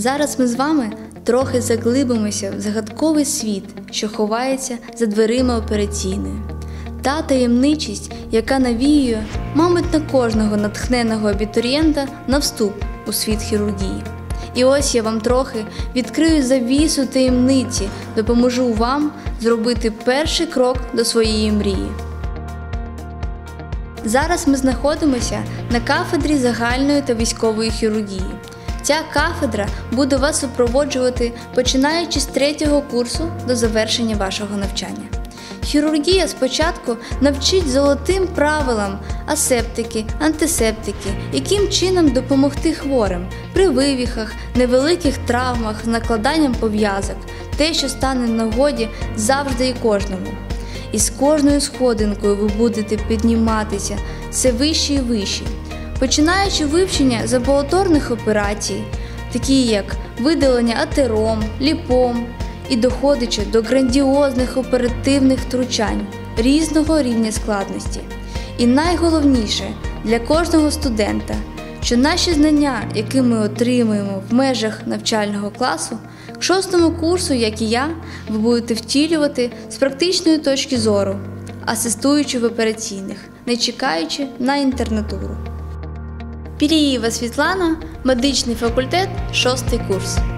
Зараз ми з вами трохи заглибимося в загадковий світ, що ховається за дверима операційної. Та таємничість, яка навіює, мабуть, на кожного натхненого абітурієнта на вступ у світ хірургії. І ось я вам трохи відкрию завісу таємниці, допоможу вам зробити перший крок до своєї мрії. Зараз ми знаходимося на кафедрі загальної та військової хірургії. Ця кафедра буде вас супроводжувати, починаючи з 3-го курсу до завершення вашого навчання. Хірургія спочатку навчить золотим правилам асептики, антисептики, яким чином допомогти хворим при вивихах, невеликих травмах, з накладанням пов'язок, те, що стане в нагоді завжди і кожному. І з кожною сходинкою ви будете підніматися все вище і вище, починаючи вивчення з амбулаторних операцій, такі як видалення атером, ліпом, і доходячи до грандіозних оперативних втручань різного рівня складності. І найголовніше для кожного студента, що наші знання, які ми отримуємо в межах навчального класу, к 6-му курсу, як і я, ви будете втілювати з практичної точки зору, асистуючи в операційних, не чекаючи на інтернатуру. Пірієва Світлана, медичний факультет, 6-й курс.